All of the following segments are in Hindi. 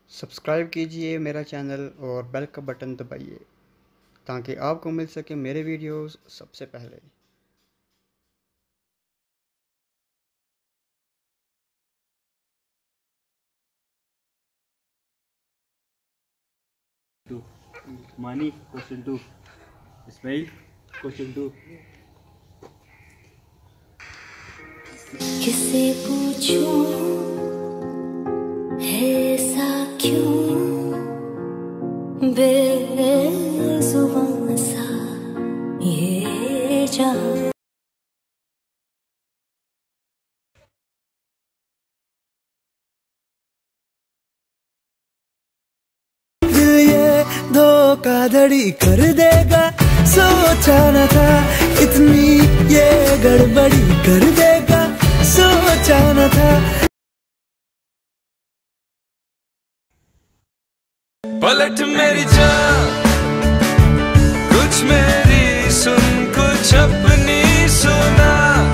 सब्सक्राइब कीजिए मेरा चैनल और बेल का बटन दबाइए ताकि आपको मिल सके मेरे वीडियोस सबसे पहले। Mani, question 2. Ismail, question 2. किसे पूछूं है ऐसा क्यों बेजुबान सा ये जान। धोखाधड़ी कर देगा, सोचा न था इतनी ये गड़बड़ी कर देगा, सोचा न था। पलट मेरी जान, कुछ मेरी सुन, कुछ अपनी सुना।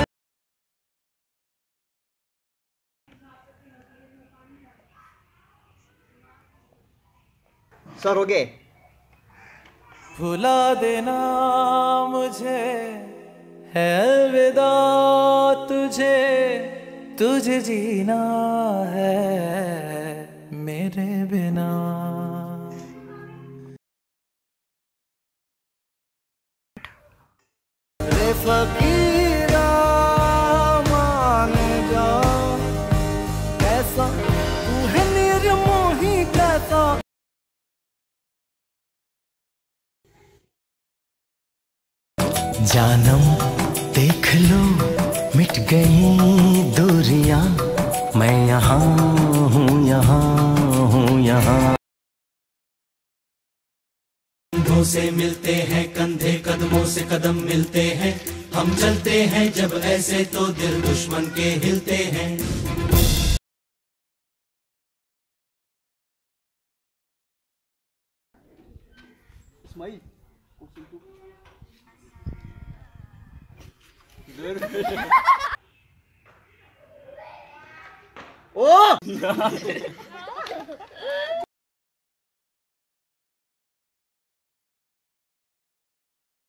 सर हो गए। भुला देना मुझे है अलविदा, तुझे तुझे जीना है मेरे बिना। रे फकीरा मान जा, कैसा तू है निर्मोही कैसा। जानम देख लो मिट गई दूरियां, मैं यहाँ हूँ, यहाँ हूँ, यहाँ। कंधों से मिलते हैं कंधे, कदमों से कदम मिलते हैं, हम चलते हैं जब ऐसे तो दिल दुश्मन के हिलते हैं। Ismail, question 2. ओ